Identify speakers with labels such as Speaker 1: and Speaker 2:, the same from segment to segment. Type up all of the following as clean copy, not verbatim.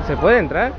Speaker 1: ¿Se puede entrar?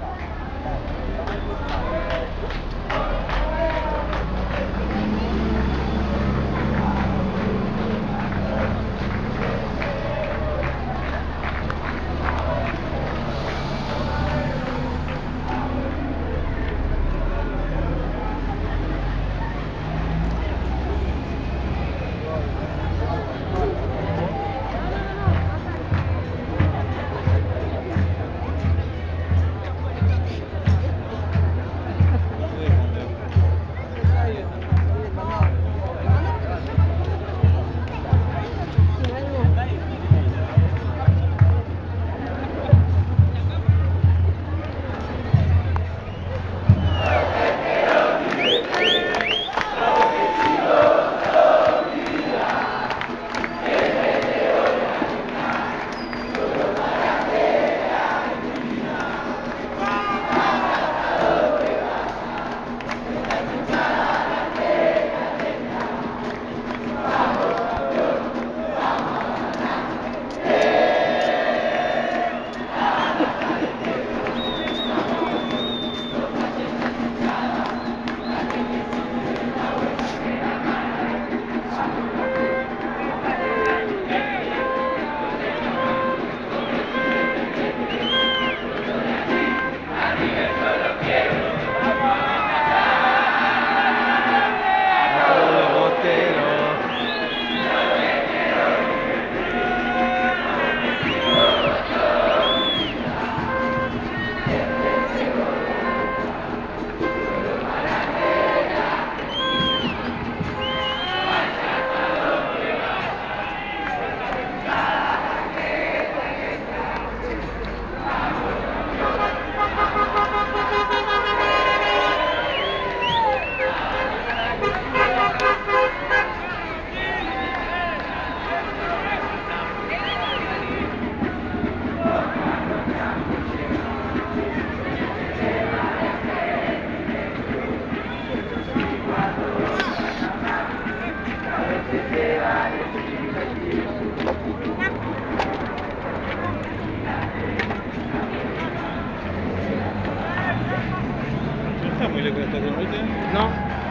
Speaker 2: Está muy lejos de esta temporada.
Speaker 1: No.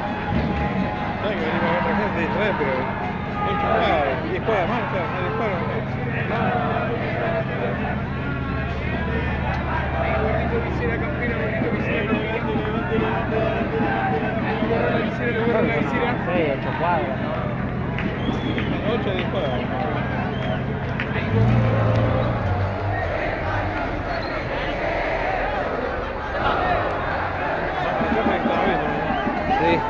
Speaker 2: Sabe que venimos a ver otra gente de Israel, pero 8 cuadras, 10 cuadras más, claro, más 10 cuadras más. Quisiera campeón, bonito, quisiera levante.
Speaker 1: 6, 8 cuadras, ¿no?
Speaker 2: 8 o 10 cuadras.
Speaker 1: Sí.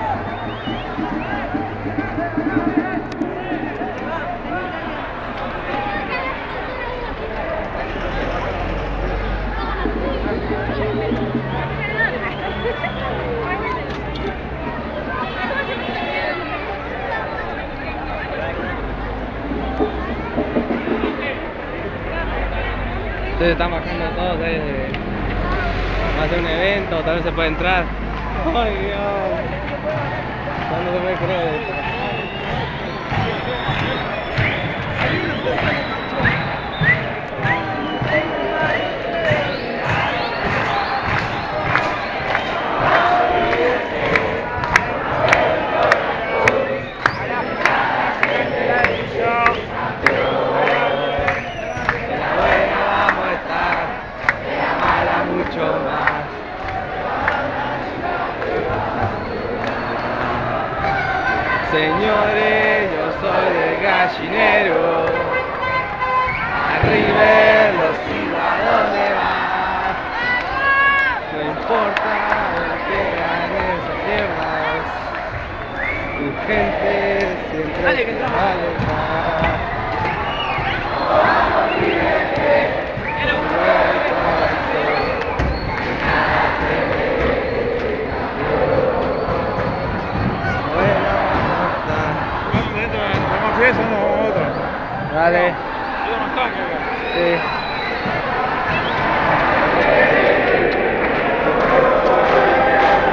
Speaker 1: Entonces están bajando todos va a ser un evento, tal vez se puede entrar. Ay Dios, ya no se puede creer esto. Señores, yo soy del gallinero, arriba los siga a dónde va, no importa el que gane esas tierras, tu gente siempre te va a alejar.
Speaker 2: Eso no, otra.
Speaker 1: Dale. Sí.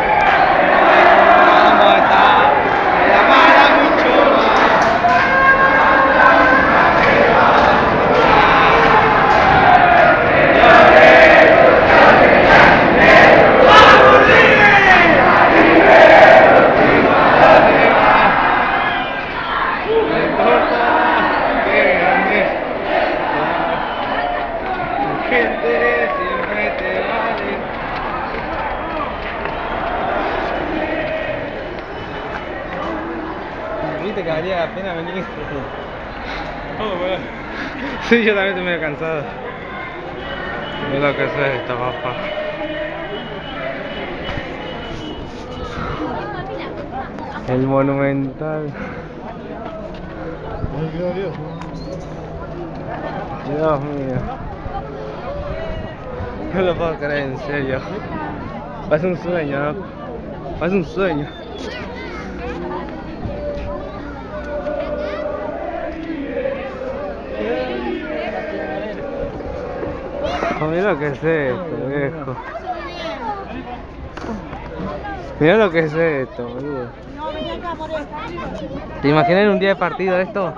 Speaker 1: Vamos a estar, me la mala mucho más. gente siempre te vale. Viste que valía la pena venir.
Speaker 2: Todo, ¿verdad?
Speaker 1: Sí, yo también estoy medio cansado. Mira lo que es esto, papá. El Monumental. Dios mío. No lo puedo creer, en serio. Parece un sueño, ¿no? Parece un sueño. Oh, mira lo que es esto, viejo. Mira lo que es esto, boludo. ¿Te imaginas en un día de partido esto?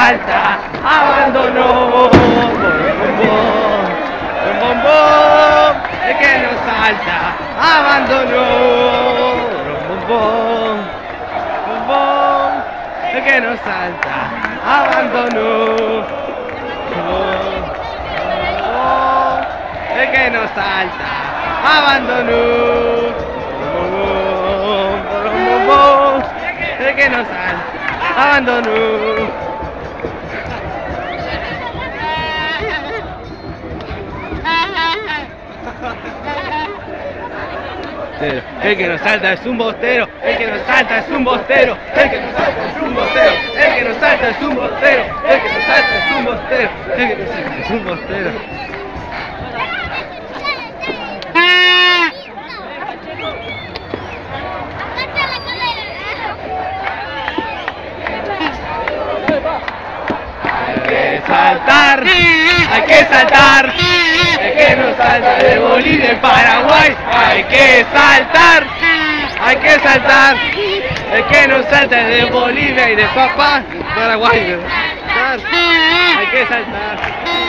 Speaker 1: salta, abandonó. Bombón, el que no salta, abandonó. Bombón, bombón, el que no salta, abandonó. Bombón, el que no salta, abandonó. Bombón, bombón, el que no salta, abandonó. El que no salta es un bostero, el que no salta es un bostero, el que no salta es un bostero, el que no salta es un bostero, el que no salta es un bostero, el que no salta es un bostero. Hay que saltar, el que no salta de Bolivia en Paraguay, hay que saltar, el que no salta de Bolivia y de papá, Paraguay, hay que saltar.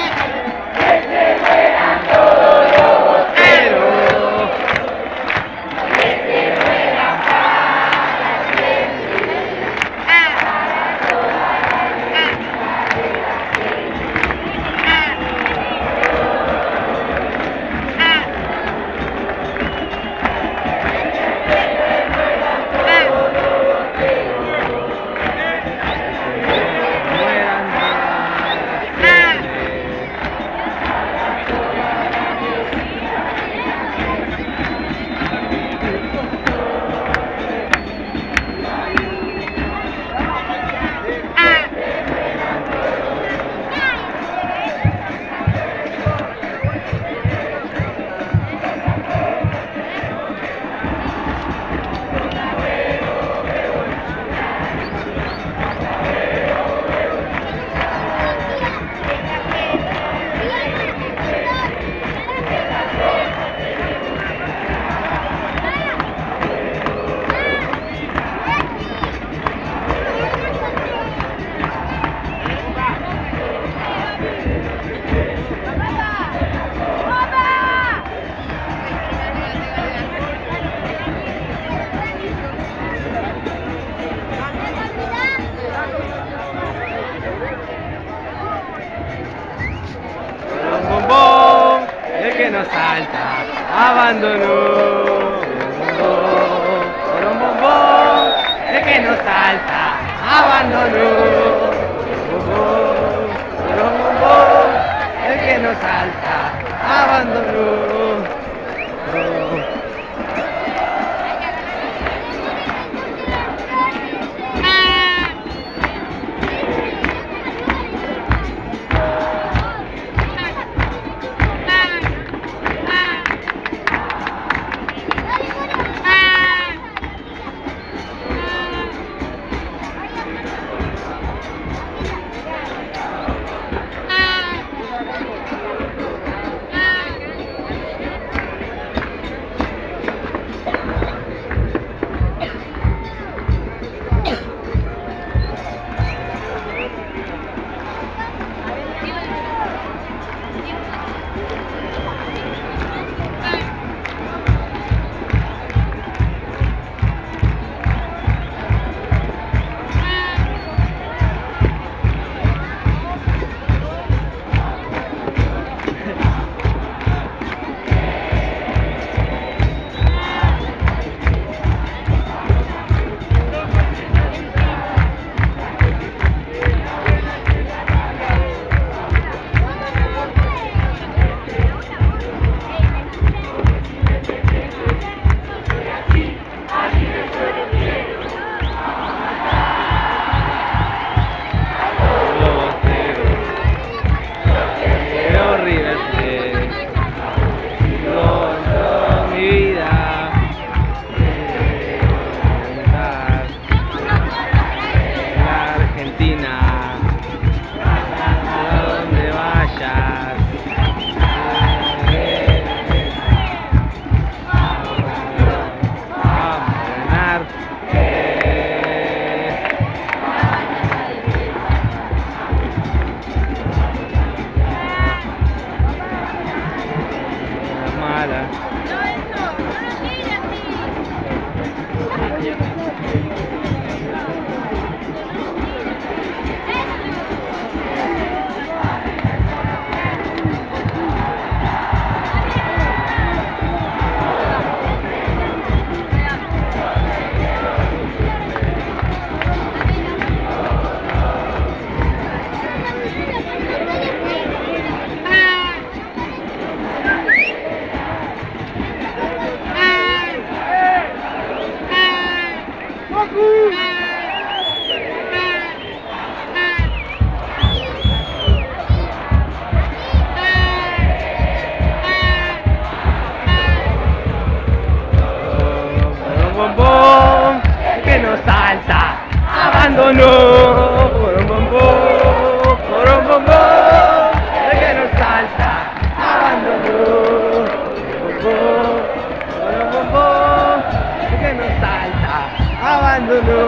Speaker 1: Bombón, el que no salta, abandonó. Bombón, el que no salta, abandonó. Bombón, el que no salta, abandonó. Que no salta, abandonó. Que no salta, abandonó. Que no salta, abandonó.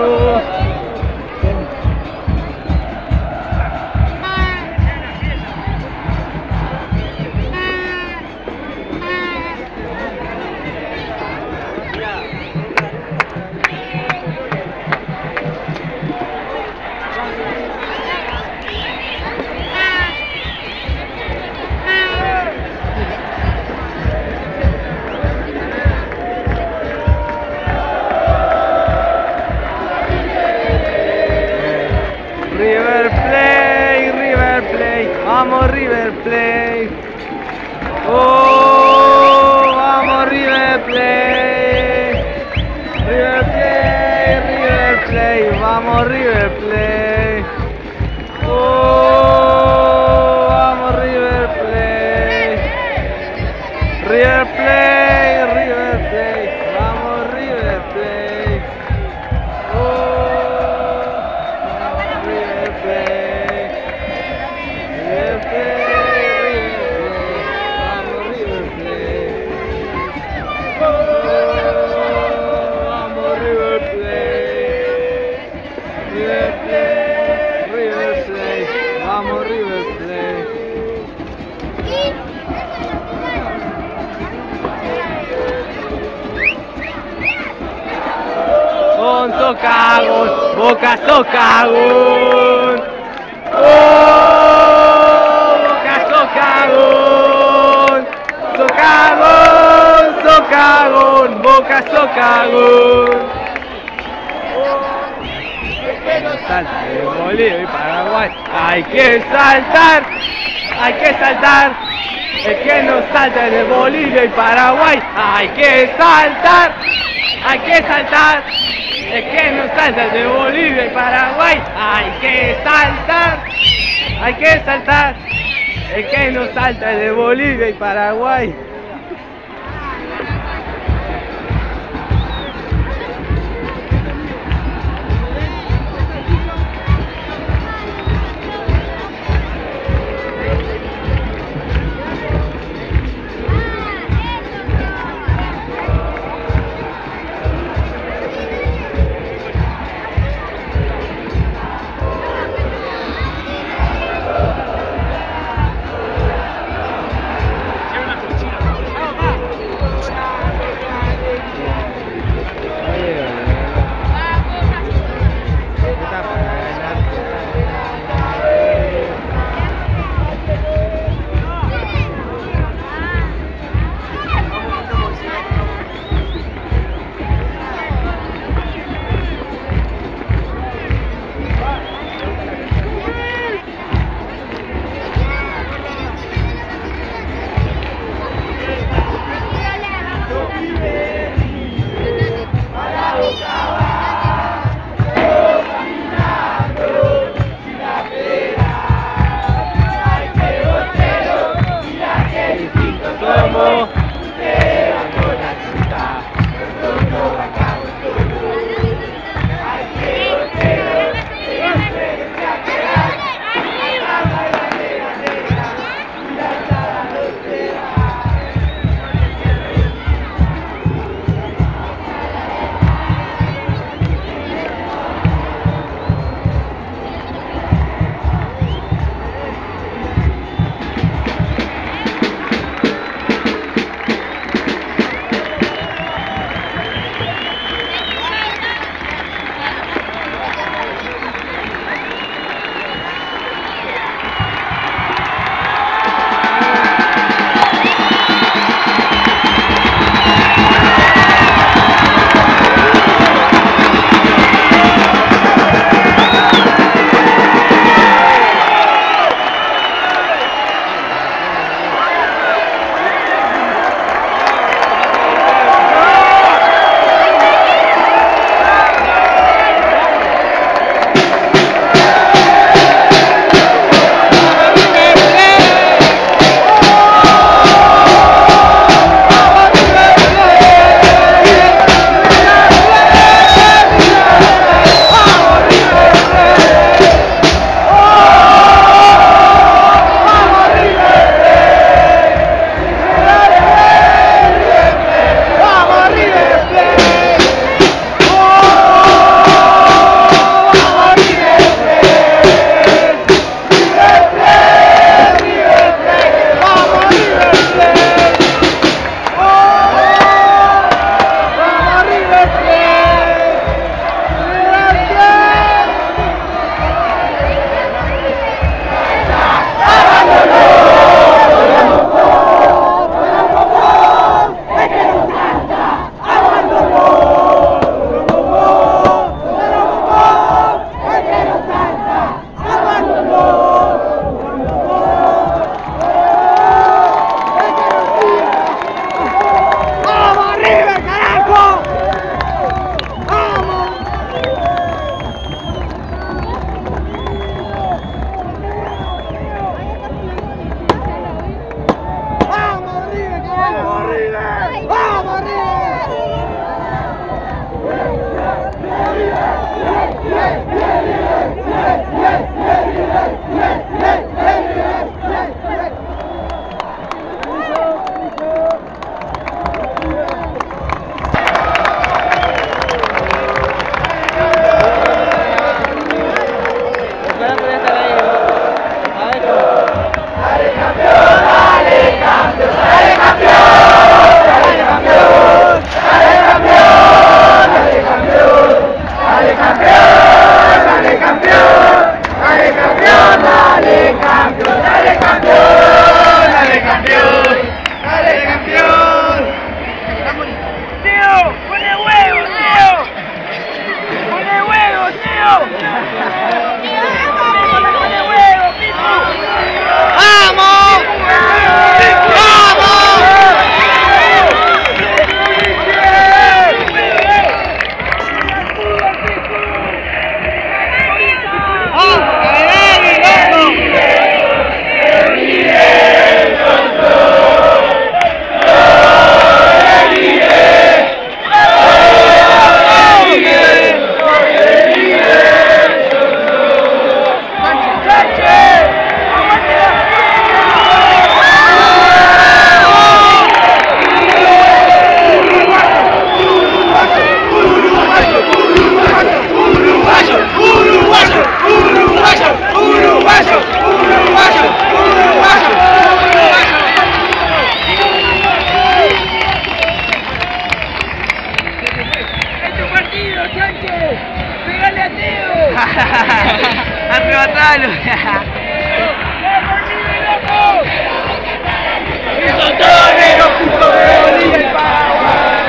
Speaker 1: River Plate, vamos River Plate. Oh, vamos River Plate. River Plate, vamos River Plate. Oh, vamos River Plate. River Plate, vamos River Plate. Oh, River Plate. River Plate, vamos River Plate. Oh, vamos River Plate. River Plate, vamos River Plate. Con Socagón, Boca Socagón. Oh, Boca Socagón. Socagón, Boca Socagón. Que no salta de Bolivia y Paraguay. Hay que saltar, hay que saltar. El que no salta de Bolivia y Paraguay. Hay que saltar, hay que saltar. El que no salta de Bolivia y Paraguay. Hay que saltar, hay que saltar. El que no salta de Bolivia y Paraguay.
Speaker 3: Teo! ¡Pone huevos, Teo! ¡Pone huevos, Teo! ¡Pone huevos, Pitu! ¡Vamos! ¡Arrebatalo! ¡Eso todo negro, puto Bolivia y Paraguay!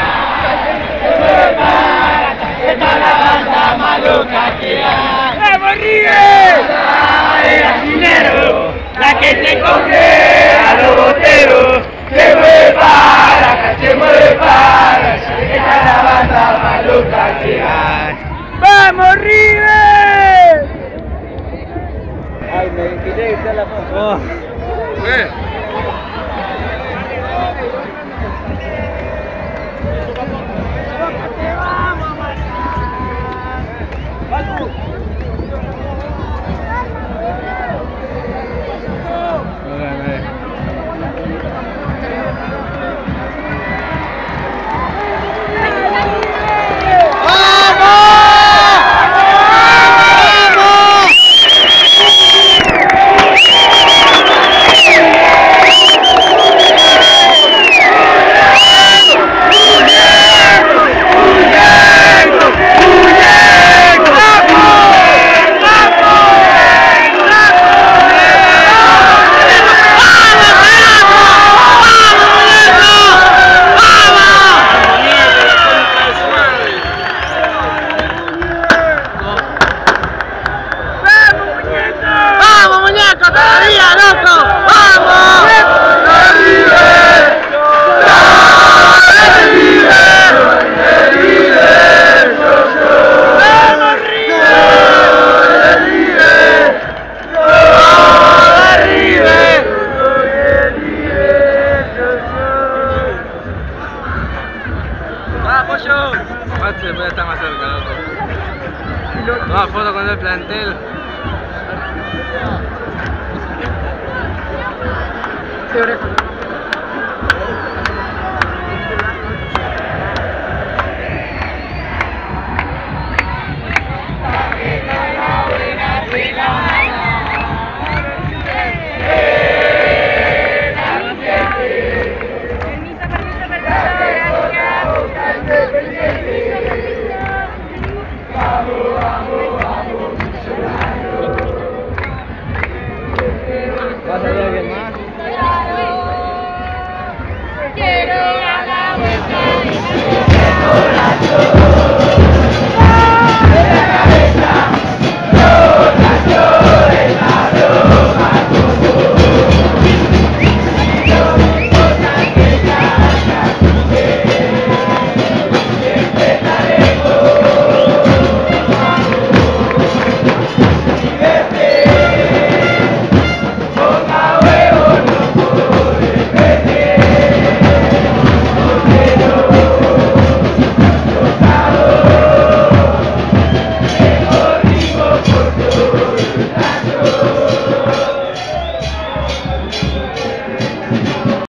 Speaker 3: ¡Esta la banda maluca que hay! ¡Vamos, River! ¡La dinero! ¡La que se coge a los boteros! ¡Se mueve para acá, se mueve para allá! ¡Esta es la banda maluca que hay! ¡Vamos, River!
Speaker 1: Ay, me quería quitar la foto. Se puede estar más cerca, loco. Toma foto con el plantel.
Speaker 3: Sí, oreja.